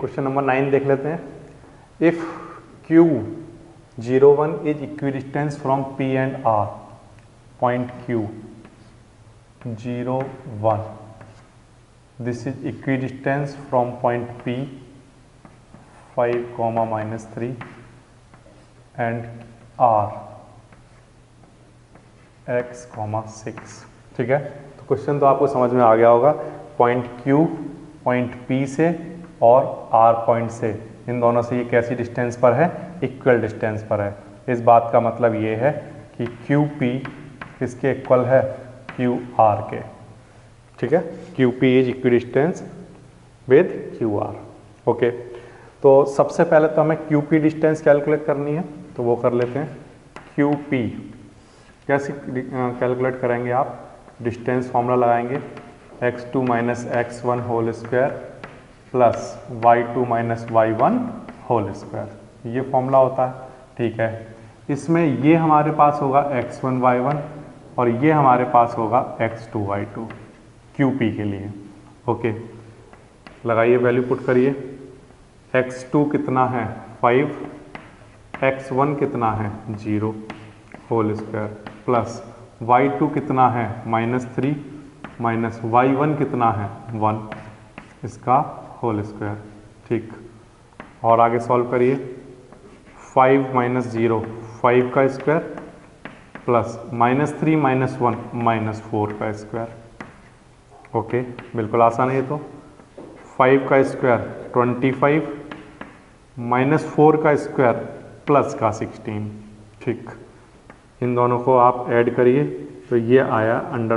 Question number 9 देख लेते हैं। If Q01 is equidistance from P and R, point Q01, this is equidistance from point P 5, -3 and R x, 6। ठीक है, तो question तो आपको समझ में आ गया होगा। पॉइंट Q पॉइंट P से और R पॉइंट से, इन दोनों से ये कैसी डिस्टेंस पर है? इक्वल डिस्टेंस पर है। इस बात का मतलब ये है कि QP किसके इक्वल है? QR के। ठीक है, QP is equal distance with QR। Okay, तो सबसे पहले तो हमें QP डिस्टेंस कैलकुलेट करनी है, तो वो कर लेते हैं। QP कैसे कैलकुलेट करेंगे आप? डिस्टेंस फॉर्मूला लगाएंगे, x2 - x1 whole square plus y2 - y1 whole square, ये फॉर्मूला होता है। ठीक है, इसमें ये हमारे पास होगा x1 y1 और ये हमारे पास होगा x2 y2 QP के लिए। ओके, लगाइए, वैल्यू पुट करिए। x2 कितना है? 5, x1 कितना है? 0 होल स्क्वायर प्लस y2 कितना है? -3 माइनस y1 कितना है? 1, इसका होल स्क्वायर। ठीक, और आगे सॉल्व करिए। 5 - 0 5 का स्क्वायर प्लस -3 - 1 -4 का स्क्वायर। ओके, बिल्कुल आसान है ये तो। 5 का स्क्वायर 25 -4 का स्क्वायर प्लस का 16। ठीक, इन दोनों को आप ऐड करिए तो ये आया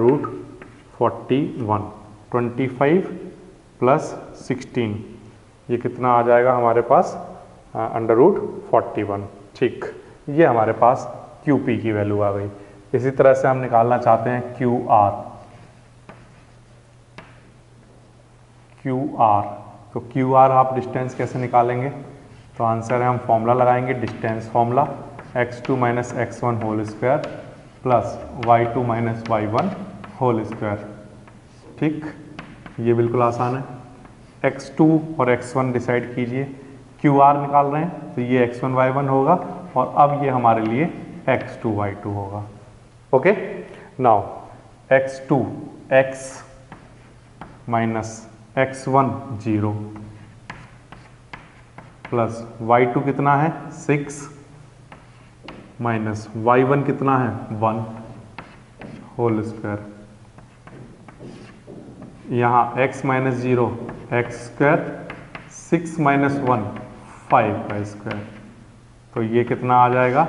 √41। 25 प्लस 16, ये कितना आ जाएगा हमारे पास? √41। ठीक, ये हमारे पास QP की वैल्यू आ गई। इसी तरह से हम निकालना चाहते हैं QR। तो QR आप डिस्टेंस कैसे निकालेंगे? तो आंसर है, हम फॉर्मूला लगाएंगे, distance formula, x2 - x1 whole square plus y2 - y1 whole square. ठीक, ये बिल्कुल आसान है। x2 और x1 डिसाइड कीजिए। QR निकाल रहे हैं तो ये x1 y1 होगा और अब ये हमारे लिए x2 y2 होगा। Okay, now x2 x minus x1 0 plus y2 कितना है? 6 माइनस y1 कितना है? 1 होल स्क्वायर। यहाँ x - 0 x स्क्वायर, 6 - 1 5 का स्क्वायर, तो ये कितना आ जाएगा?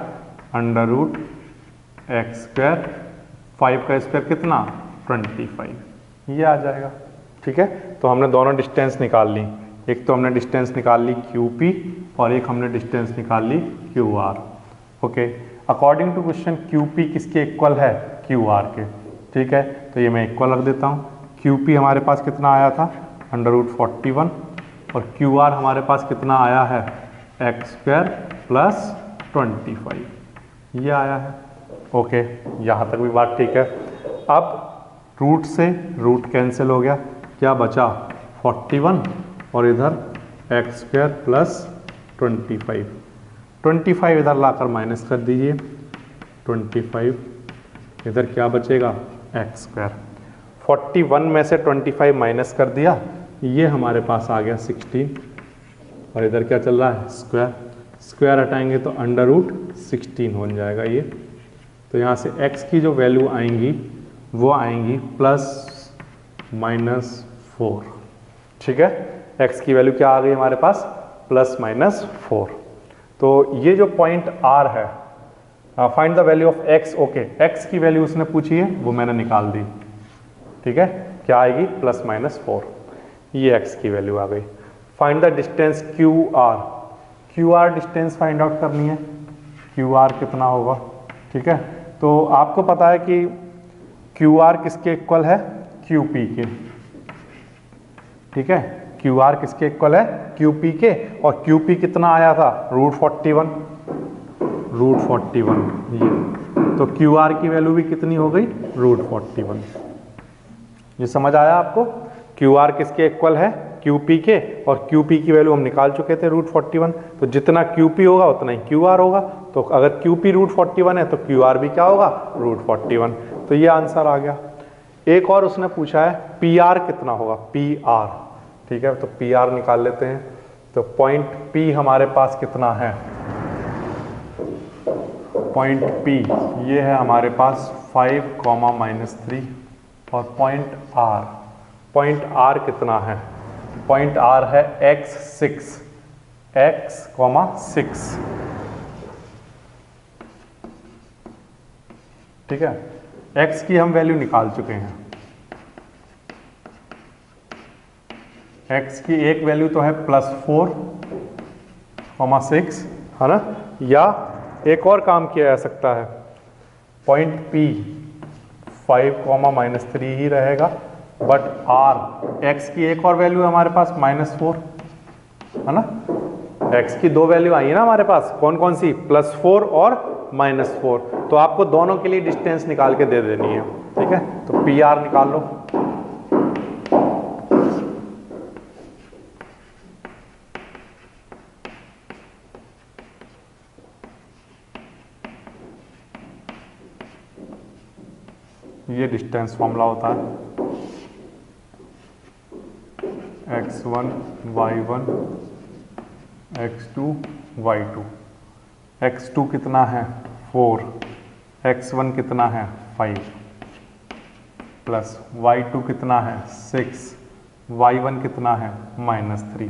√x स्क्वायर, 5 का स्क्वायर कितना? 25, ये आ जाएगा। ठीक है, तो हमने दोनों डिस्टेंस निकाल ली। एक तो हमने डिस्टेंस निकाल ली QP और एक हमने डिस्टेंस निकाल ली QR। Okay, according to question QP किसके इक्वल है? QR के। ठीक है, तो ये मैं इक्वल रख देता हूँ। QP हमारे पास कितना आया था? √41 और QR हमारे पास कितना आया है? x स्क्वायर प्लस 25, ये आया है। ओके, यहाँ तक भी बात ठीक है। अब रूट से रूट कैंसिल हो गया, क्या बचा? 41 और इधर x स्क्वायर प्लस 25। 25 इधर लाकर माइनस कर दीजिए, 25 इधर क्या बचेगा? x square. 41 में से 25 माइनस कर दिया, ये हमारे पास आ गया 16 और इधर क्या चल रहा है? स्क्वायर। स्क्वायर हटाएंगे तो √16 हो जाएगा ये। तो यहाँ से x की जो वैल्यू आएंगी वो आएंगी ±4। ठीक है, x की वैल्यू क्या आ गई हमारे पास? ±4। तो ये जो पॉइंट R है, find the value of x। Okay, x की वैल्यू उसने पूछी है, वो मैंने निकाल दी। ठीक है, क्या आएगी? +-4, ये x की वैल्यू आ गई। Find the distance QR। QR distance find out करनी है, QR कितना होगा? ठीक है, तो आपको पता है कि QR किसके इक्वल है? QP के। ठीक है, QR किसके इक्वल है? QP के, और QP कितना आया था? √41। ये तो QR की वैल्यू भी कितनी हो गई? √41। ये समझ आया आपको? QR किसके इक्वल है? क्यू पी के, और क्यू पी की वैल्यू हम निकाल चुके थे √41, तो जितना क्यू पी होगा उतना ही क्यू आर होगा। तो अगर क्यू पी √41 है तो क्यू आर भी क्या होगा, √41। तो ये आंसर आ गया। एक और उसने पूछा है पी आर कितना होगा, पी आर। ठीक है, तो पी आर निकाल लेते हैं। तो पॉइंट पी हमारे पास कितना है, पॉइंट पी ये है हमारे पास 5, और पॉइंट आर कितना है, पॉइंट आर है x6, ठीक है। x की हम वैल्यू निकाल चुके हैं, x की एक वैल्यू तो है +4, 6 है ना। या एक और काम किया जा सकता है, पॉइंट P 5, ही रहेगा, बट R x की एक और वैल्यू है हमारे पास -4 है ना। x की दो वैल्यू आई है ना हमारे पास, कौन कौन सी, +4 और -4। तो आपको दोनों के लिए डिस्टेंस निकाल के दे देनी है। ठीक है, तो पी आर निकाल लो। ये डिस्टेंस फॉर्मूला होता है x1 y1 x2 y2। x2 कितना है 4, x1 कितना है 5, प्लस y2 कितना है 6, y1 कितना है -3।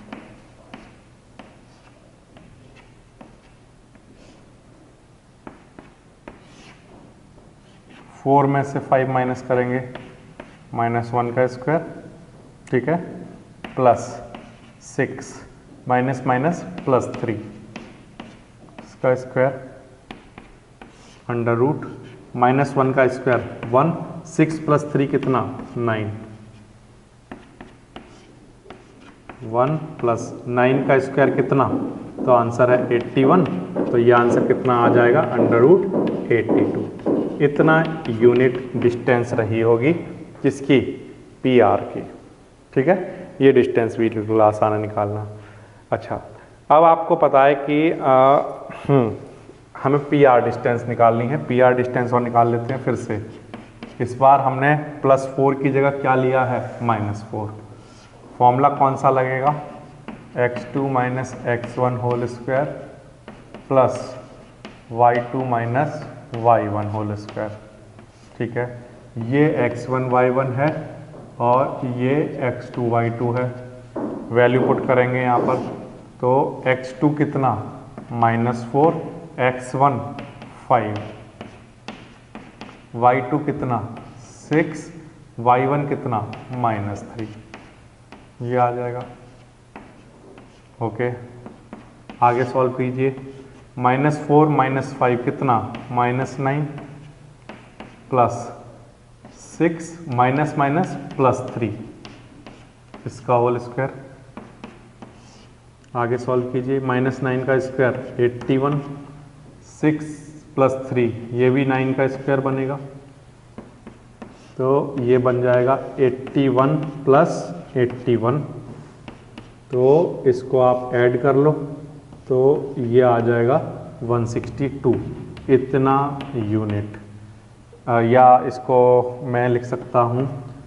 4 में से 5 माइनस करेंगे, -1 का स्क्वायर, ठीक है, प्लस 6 माइनस +3 इसका स्क्वायर, √ -1 का स्क्वायर 1, 6 + 3 कितना 9, 1 + 9 का स्क्वायर कितना, तो आंसर है 81। तो ये आंसर कितना आ जाएगा, √82। इतना यूनिट डिस्टेंस रही होगी किसकी, पी आर की। ठीक है, ये डिस्टेंस भी बिल्कुल आसान है निकालना। अच्छा, अब आपको पता है कि हमें पी आर डिस्टेंस निकालनी है। पी आर डिस्टेंस और निकाल लेते हैं फिर से। इस बार हमने +4 की जगह क्या लिया है, -4। फॉर्मूला कौन सा लगेगा, x2 - x1 whole square plus y2 - y1 whole square. ठीक है, ये x1 y1 है और ये x2 y2 है। वैल्यू पुट करेंगे यहाँ पर, तो x2 कितना -4, x1 5, y2 कितना 6, y1 कितना -3। ये आ जाएगा। ओके, आगे सॉल्व कीजिए। -4 - 5 कितना -9, प्लस 6 +3 इसका होल स्क्वायर। आगे सॉल्व कीजिए। -9 का स्क्वायर 81, 6 + 3 ये भी 9 का स्क्वायर बनेगा, तो ये बन जाएगा 81 + 81। तो इसको आप ऐड कर लो, तो ये आ जाएगा 162। इतना यूनिट, या इसको मैं लिख सकता हूँ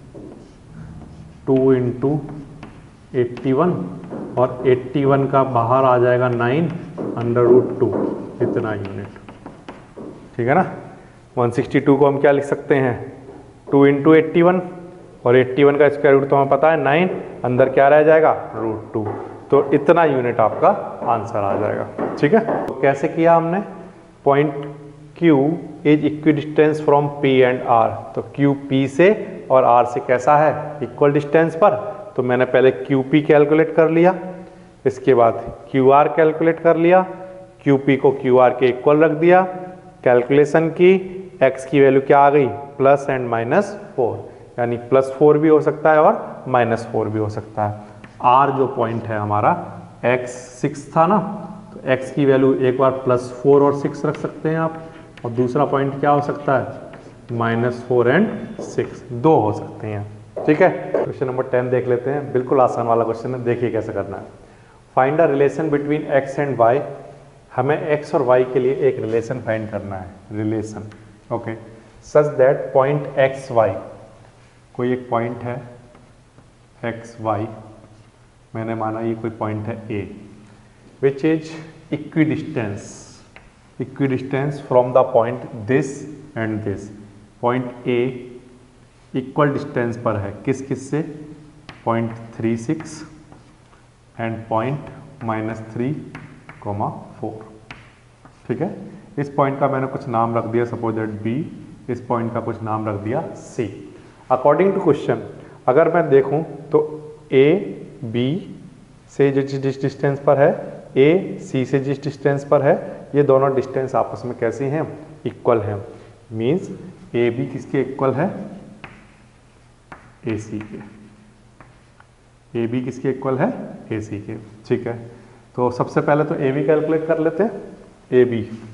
2 × 81, और 81 का बाहर आ जाएगा 9 √2, इतना यूनिट। ठीक है ना। 162 को हम क्या लिख सकते हैं, 2 × 81, और 81 का स्क्वायर रूट तो हमें पता है 9, अंदर क्या रह जाएगा √2। तो इतना यूनिट आपका आंसर आ जाएगा। ठीक है, तो कैसे किया हमने, point Q is equidistance from P and R। तो Q P से और R से कैसा है, इक्वल डिस्टेंस पर। तो मैंने पहले QP कैलकुलेट कर लिया, इसके बाद QR कैलकुलेट कर लिया, QP को QR के इक्वल रख दिया, कैलकुलेशन की, X की वैल्यू क्या आ गई, प्लस एंड -4, यानी +4 भी हो सकता है और -4 भी हो सकता है। R जो पॉइंट है हमारा x6 था ना, तो x की वैल्यू एक बार +4 और 6 रख सकते हैं आप, और दूसरा पॉइंट क्या हो सकता है, -4 एंड 6, दो हो सकते हैं। ठीक है, क्वेश्चन नंबर 10 देख लेते हैं। बिल्कुल आसान वाला क्वेश्चन है, देखिए कैसे करना है। Find a relation between x and y। हमें x और y के लिए एक रिलेशन फाइंड करना है, relation, okay, such that point X Y, कोई एक पॉइंट है एक्स वाई, मैंने माना ये कोई पॉइंट है A, which is equidistance from the point this and this. Point A equal distance पर है किस किस से, 0.36 एंड पॉइंट -3,4। ठीक है, इस पॉइंट का मैंने कुछ नाम रख दिया, सपोज दैट B, इस पॉइंट का कुछ नाम रख दिया C। अकॉर्डिंग टू क्वेश्चन अगर मैं देखूं तो A B से जिस डिस्टेंस पर है, A C से जिस डिस्टेंस पर है, ये दोनों डिस्टेंस आपस में कैसी हैं, इक्वल हैं। मीन्स ए बी किसके इक्वल है, ए सी के। ए बी किसके इक्वल है, ए सी के। ठीक है, तो सबसे पहले तो ए बी कैलकुलेट कर लेते हैं। ए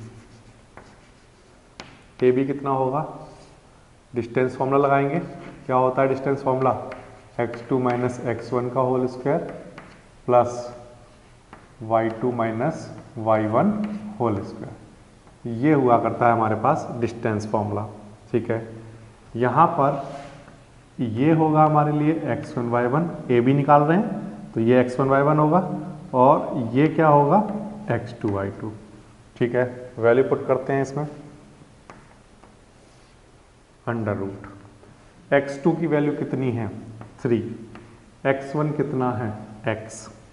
बी कितना होगा, डिस्टेंस फॉर्मूला लगाएंगे। क्या होता है distance formula, x2 minus x1 का whole square plus y2 minus y1 whole square. ये हुआ करता है हमारे पास डिस्टेंस फॉर्मूला। ठीक है, यहाँ पर ये होगा हमारे लिए x1 y1, ए बी निकाल रहे हैं तो ये x1 y1 होगा, और ये क्या होगा x2 y2। ठीक है, वैल्यू पुट करते हैं इसमें, अंडर रूट x2 की वैल्यू कितनी है 3, x1 कितना है x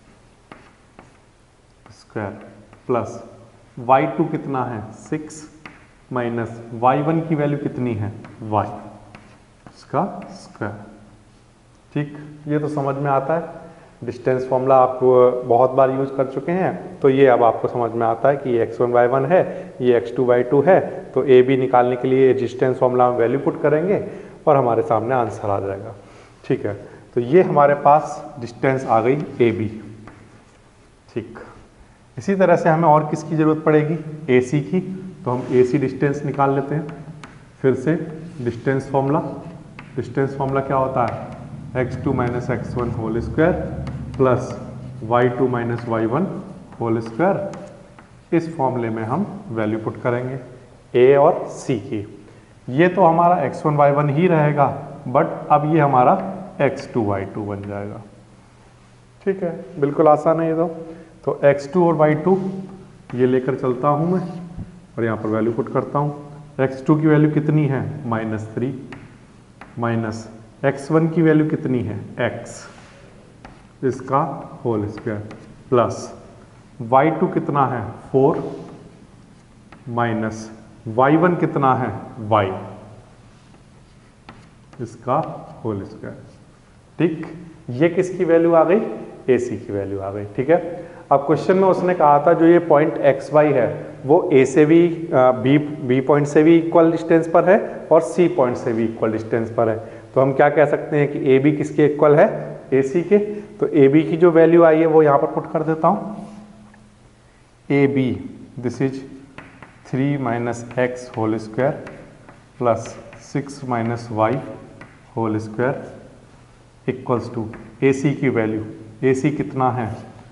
स्क्वायर प्लस y2 कितना है 6 माइनस y1 की वैल्यू कितनी है y, इसका स्क्वायर। ठीक, ये तो समझ में आता है। डिस्टेंस फॉर्मूला आप बहुत बार यूज कर चुके हैं, तो ये अब आपको समझ में आता है कि ये x1 y1 है, ये x2 y2 है। तो ए बी निकालने के लिए डिस्टेंस फॉर्मूला में वैल्यू पुट करेंगे और हमारे सामने आंसर आ जाएगा। ठीक है, तो ये हमारे पास डिस्टेंस आ गई ए बी। ठीक, इसी तरह से हमें और किसकी ज़रूरत पड़ेगी, ए सी की। तो हम ए सी डिस्टेंस निकाल लेते हैं। फिर से डिस्टेंस फॉर्मूला क्या होता है, x2 minus x1 whole square plus y2 minus y1 whole square. इस फॉर्मूले में हम वैल्यू पुट करेंगे a और c की। ये तो हमारा x1 y1 ही रहेगा, बट अब ये हमारा x2 y2 बन जाएगा। ठीक है, बिल्कुल आसान है ये तो x2 और y2 ये लेकर चलता हूँ मैं और यहाँ पर वैल्यू पुट करता हूँ। x2 की वैल्यू कितनी है -3 माइनस x1 की वैल्यू कितनी है x, इसका होल स्क्वायर प्लस y2 कितना है 4 माइनस y1 कितना है y, इसका होल स्क्वायर। ठीक, ये किसकी वैल्यू आ गई, AC की वैल्यू आ गई। ठीक है, अब क्वेश्चन में उसने कहा था जो ये पॉइंट XY है वो A से भी B पॉइंट से भी इक्वल डिस्टेंस पर है और C पॉइंट से भी इक्वल डिस्टेंस पर है। तो हम क्या कह सकते हैं कि AB किसके इक्वल है, AC के। तो AB की जो वैल्यू आई है वो यहाँ पर पुट कर देता हूँ। AB this is 3 minus X whole square plus 6 minus Y whole square equals to AC की वैल्यू, AC कितना है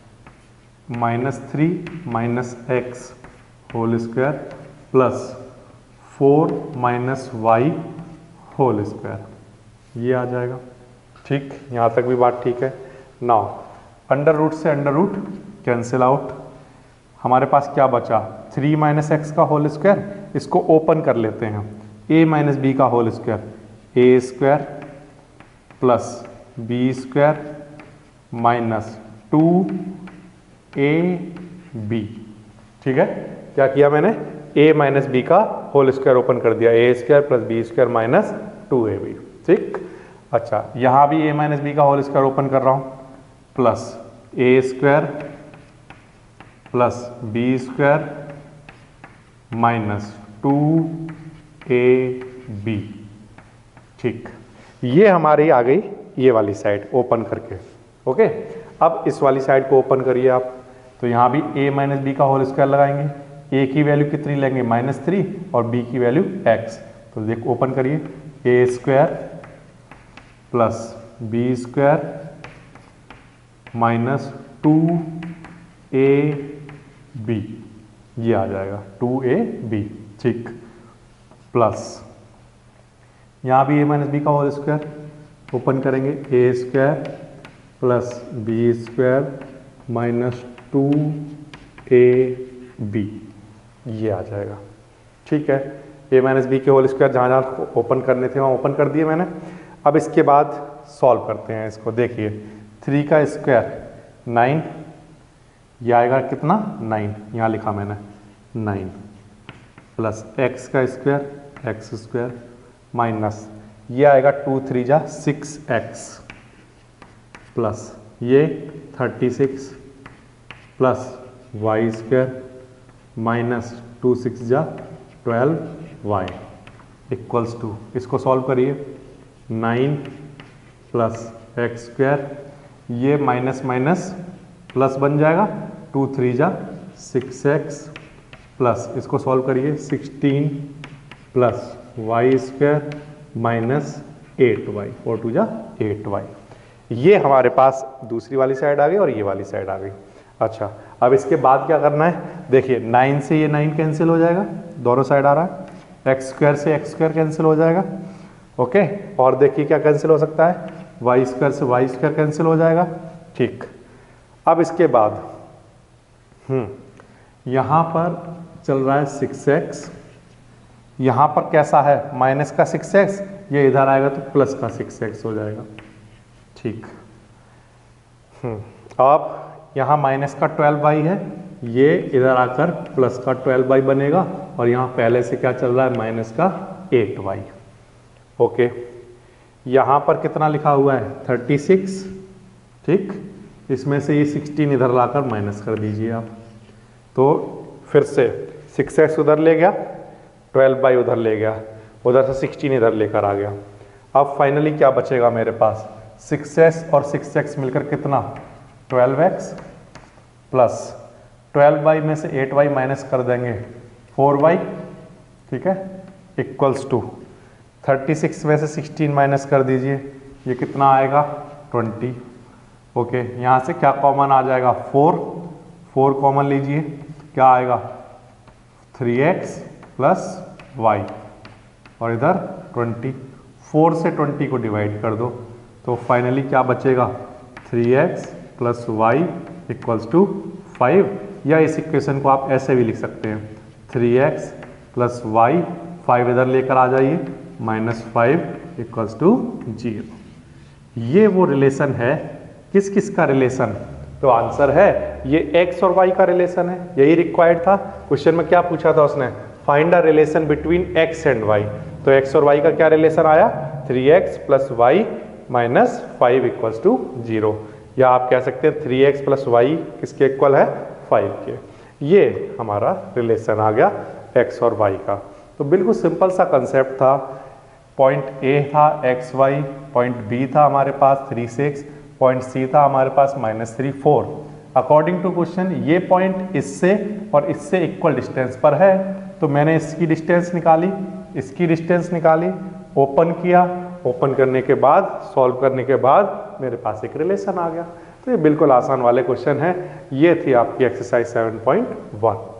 -3 minus X whole square plus 4 minus Y whole square, ये आ जाएगा। ठीक, यहाँ तक भी बात ठीक है। नाउ अंडर रूट से अंडर रूट कैंसिल आउट, हमारे पास क्या बचा 3 माइनस एक्स का होल स्क्वायर, इसको ओपन कर लेते हैं, a माइनस बी का whole square, A square plus B square minus 2ab। ठीक है, क्या किया मैंने, a माइनस बी का होल स्क्वायर ओपन कर दिया, A square plus B square minus 2ab। ठीक, अच्छा यहाँ भी a माइनस बी का होल स्क्वायर ओपन कर रहा हूँ, plus A square plus B square minus 2ab। ठीक, ये हमारी आ गई ये वाली साइड ओपन करके। ओके, अब इस वाली साइड को ओपन करिए आप, तो यहाँ भी a माइनस बी का होल स्क्वायर लगाएंगे। a की वैल्यू कितनी लेंगे -3 और b की वैल्यू x। तो देख ओपन करिए, a square plus B square minus 2ab, ये आ जाएगा 2ab, ठीक। प्लस यहाँ भी a माइनस बी का होल स्क्वायर, ओपन करेंगे a square plus B square minus 2ab, ये आ जाएगा, ठीक है। a माइनस बी के होल स्क्वायर जहाँ जहाँ ओपन करने थे वहाँ ओपन कर दिए मैंने। अब इसके बाद सॉल्व करते हैं इसको। देखिए 3 का स्क्वायर 9, ये आएगा कितना 9, यहाँ लिखा मैंने 9, प्लस x का स्क्वायर एक्स स्क्वायर माइनस ये आएगा 2 3 जा 6x, प्लस ये 36 प्लस y स्क्वायर माइनस 2 6 जा 12y इक्वल्स टू, इसको सॉल्व करिए 9 प्लस एक्स स्क्वायर, ये माइनस माइनस प्लस बन जाएगा 2 3 जा 6x, प्लस इसको सॉल्व करिए 16 plus Y square minus 8y, 4 2 जा 8y। ये हमारे पास दूसरी वाली साइड आ गई और ये वाली साइड आ गई। अच्छा, अब इसके बाद क्या करना है, देखिए 9 से ये 9 कैंसिल हो जाएगा, दोनों साइड आ रहा है, एक्स स्क्वायर से एक्स स्क्वायर कैंसिल हो जाएगा, ओके। और देखिए क्या कैंसिल हो सकता है, वाई स्क्वायर से वाई स्क्वायर कैंसिल हो जाएगा, ठीक। अब इसके बाद यहाँ पर चल रहा है 6x, यहाँ पर कैसा है माइनस का 6x, ये इधर आएगा तो प्लस का 6x हो जाएगा, ठीक। अब यहाँ माइनस का 12y है, ये इधर आकर प्लस का 12y बनेगा, और यहाँ पहले से क्या चल रहा है माइनस का 8y, ओके। यहाँ पर कितना लिखा हुआ है 36, ठीक। इसमें से ये 16 इधर लाकर माइनस कर दीजिए आप, तो फिर से 6x उधर ले गया, 12y उधर ले गया, उधर से 16 इधर लेकर आ गया। अब फाइनली क्या बचेगा मेरे पास, 6x और 6x मिलकर कितना 12x, प्लस 12y में से 8y माइनस कर देंगे 4y, ठीक है, इक्वल्स टू 36 में से 16 माइनस कर दीजिए, ये कितना आएगा 20, ओके। यहाँ से क्या कॉमन आ जाएगा 4 कॉमन लीजिए, क्या आएगा 3x प्लस y, और इधर 20, 4 से 20 को डिवाइड कर दो, तो फाइनली क्या बचेगा 3x plus y equals to 5, या इस इक्वेशन को आप ऐसे भी लिख सकते हैं 3x प्लस y, 5 इधर लेकर आ जाइए, -5 इक्वल्स टू 0। ये वो रिलेशन है, किस किस का रिलेशन, तो आंसर है ये x और y का रिलेशन है, यही रिक्वायर्ड था। क्वेश्चन में क्या पूछा था उसने, find a relation between x and y, तो x और y का क्या रिलेशन आया 3x plus y minus 5 equals to 0, या आप कह सकते हैं 3x प्लस y किसके इक्वल है 5 के। ये हमारा रिलेशन आ गया x और y का। तो बिल्कुल सिंपल सा कंसेप्ट था। पॉइंट A था xy, पॉइंट B था हमारे पास 3 6, पॉइंट C था हमारे पास -3 4। अकॉर्डिंग टू क्वेश्चन ये पॉइंट इससे और इससे इक्वल डिस्टेंस पर है, तो मैंने इसकी डिस्टेंस निकाली, इसकी डिस्टेंस निकाली, ओपन किया, ओपन करने के बाद सॉल्व करने के बाद मेरे पास एक रिलेशन आ गया। तो ये बिल्कुल आसान वाले क्वेश्चन है। ये थी आपकी एक्सरसाइज 7.1।